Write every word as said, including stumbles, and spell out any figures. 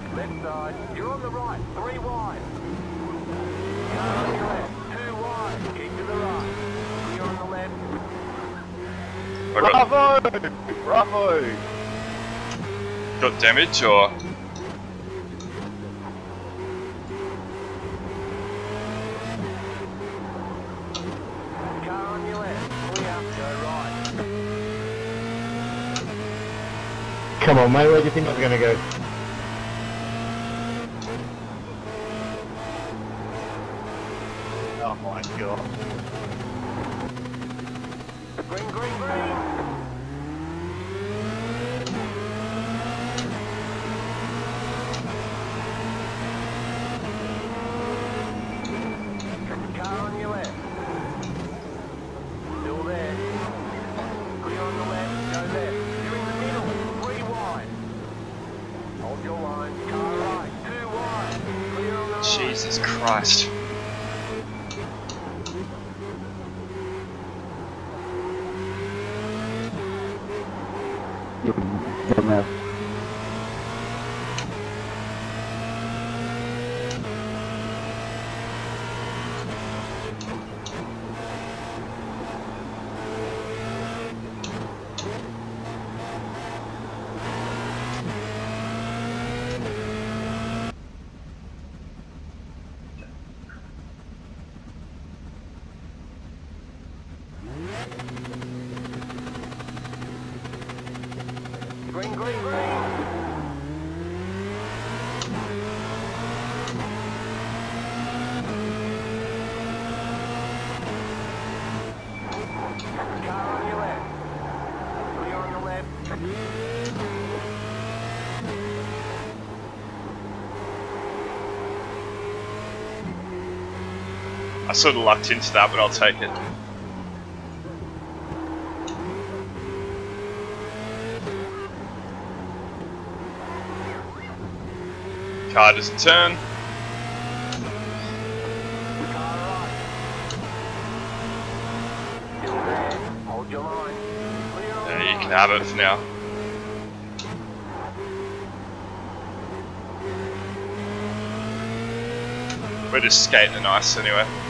Left side. You're on the right. Three wide. Car on your left. Two wide. Keep to the right. Clear on the left. Bravo! Bravo! Got damage or? Car on your left. Clear. Go right. Come on, mate, where do you think I was going to go? Oh my god. Green, green, green. Car on your left. Still there. Clear on the left. Go left. You're in the middle. Three wide. Hold your line. Car right. Two wide. Clear on the right. Jesus Christ. Good enough. Green, green, green. Car on your left. Clear on the left. I sort of lucked into that, but I'll take it. Car doesn't turn. Car right. Still there. Hold your line. Clear on Yeah, the you right. can have it for now. We're just skating the ice anyway.